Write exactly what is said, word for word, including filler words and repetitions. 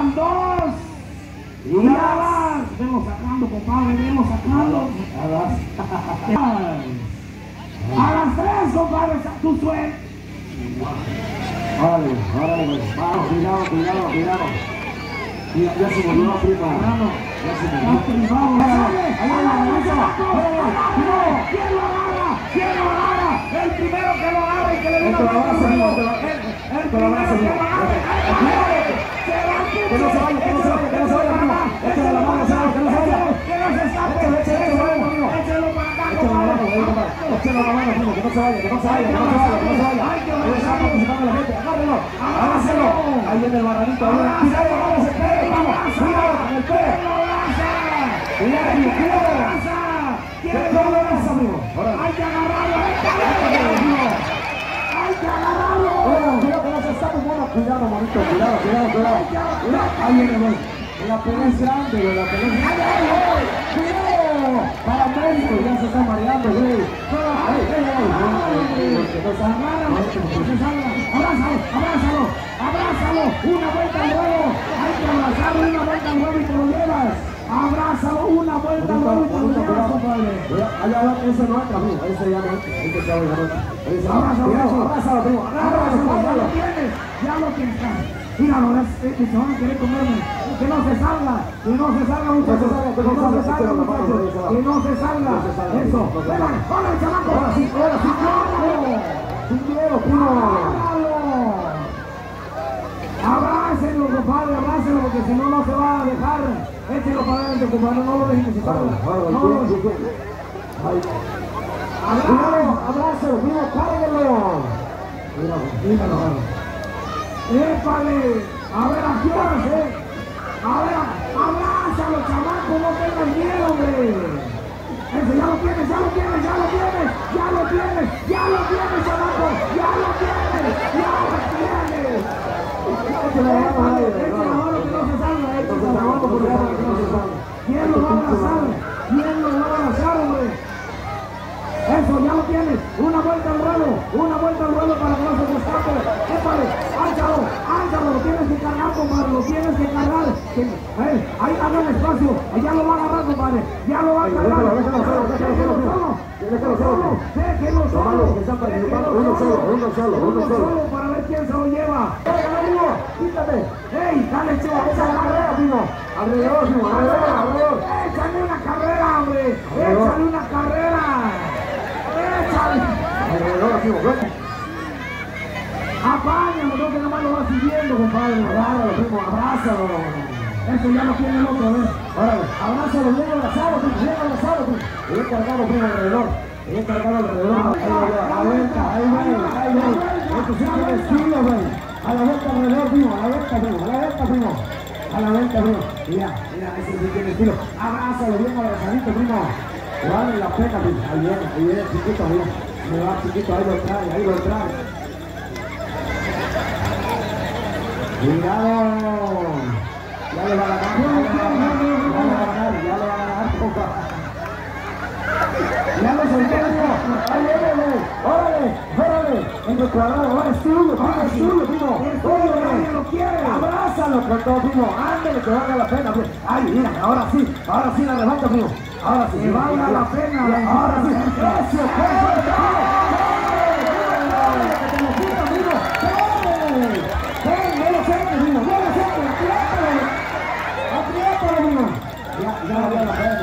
van dos. Y ya vas. Vengo sacando, compadre, vengo sacando. A las tres, compadre, tu suerte. Órale, órale, vamos, cuidado, cuidado, cuidado. Ya, ya se volvió a prima. Ya se volvió. ¿Quién lo agarra? ¿Quién lo agarra? El primero que lo agarra y que le dé la mano. El primero que lo agarra. Que no se vaya, que no se vaya, que no se vaya, primo. Échale la mano, que no se vaya. Que no se escape. Échale la mano, échale para acá, compadre. Échale la mano, primo, que no se vaya, que no se vaya, que no se vaya, que no se vaya. Ahí está participando la gente, agárrelo, agárrelo. Ahí viene el barranito, ahí viene. Cuidado, vamos, el pie, vamos, cuidado con el pie. Cuidado, primo, cuidado. ¿Qué lo abraza, primo? Hay que agarrarlo, hay que agarrarlo. Hay que agarrarlo. Cuidado, que no se escape, bueno, cuidado, monito, cuidado, cuidado, cuidado. Ahí viene, güey. La pelea es grande, güey, la pelea es grande. ¡Cuidado! Para México, ya se está mareando, güey. ¡Ay, ay, ay! Que no salga, que no salga. Abrázalo, abrázalo, abrázalo. Una vuelta al ruedo. Hay que abrazarlo, una vuelta al ruedo y te lo llevas. Abrázalo, una vuelta al ruedo y te lo llevas, compadre. Allá va, ese no entra, amigo. Ese ya no entra. Ese ya no entra. Abrázalo, abrázalo, primo. Abrázalo, ya lo tienes, ya lo tienes. Míralo, es que se van a querer comerme. Que no se salga, que no se salga, muchachos. Que no se salga, muchachos. Que no se salga. Eso. Venga, hola, chamaco. Ahora sí, ahora sí, claro. Sin miedo, primo. Abrácenlo, compadre, abrácenlo, porque si no, no se va a dejar. Échenlo para adentro, compadre, no lo dejen que se salga. No lo dejen. Cuidado, abrázalo, primo, cárguelo. Míralo, míralo. ¡Épale! A ver, ¿a qué horas, eh? A ver, abrázalo, chamaco, no tengas miedo, hombre. Eso, ya lo tienes, ya lo tienes, ya lo tienes, ya lo tienes, ya lo tienes, chamaco, ya lo tienes, ya lo tienes. Échale la mano, échale la mano que no se salga, échale la mano por la que no se salga. ¿Quién lo va a abrazar? ¿Quién lo va a abrazar, hombre? Eso, ya lo tienes. Una vuelta al ruedo. Una vuelta al ruedo para que no se te escape. Épale, ánchalo, ánchalo. Lo tienes que cargar, compadre. Lo tienes que cargar. Eh, ahí haga el espacio. Ya lo va a agarrar, compadre. Ya lo va a cargar. Déjalo, déjalo solo, déjalo solo. Déjalo solo. Déjalo solo. Que están participando. Uno solo, uno solo, uno solo. Para ver quién se lo lleva. Venga, amigo, quítate. ¡Ey, dale, chivo! Esa es la carrera, primo. Alrededor, primo, alrededor, alrededor. ¡Échale una carrera, hombre! ¡Échale una carrera! Alrededor, primo, ven. Apáñalo, no que nomás lo va siguiendo, compadre. Abrázalo, primo, abrázalo. Eso ya lo tiene el otro, ¿eh? Órale, abrázalo, bien abrazado, primo, bien abrazado, primo. Bien cargado, primo, alrededor. Bien cargado alrededor. Ahí va, a la vuelta, ahí va, ahí va. Esto sí tiene estilo, güey. A la vuelta alrededor, primo, a la vuelta, primo, a la vuelta, primo. A la vuelta, primo. Mira, mira, ese sí tiene estilo. Abrázalo, bien abrazadito, primo. Vale la pena, primo. Ahí viene, ahí viene, chiquito, mira. Me va chiquito, ahí lo trae, ahí lo trae. Cuidado. Ya le va a ganar, ya le va a ganar, ya le va a ganar, ya le va a ganar, poca. Ya lo solté, primo. Ahí viene, güey. Órale, órale. En el cuadrado, ahora es tuyo, primo, es tuyo, primo. Nadie lo quiere. Abrázalo con todo, primo. Ándale, que valga la pena, primo. Ay, mira, ahora sí, ahora sí la levanta, primo. Ahora sí, Que valga la pena. Ahora sí, eso, perfecto. Que te lo quita, primo. ¡Ven, no lo sé, primo! ¡No lo sé! ¡Apriétalo! ¡Apriétalo, primo! Ya, ya, ya, ya.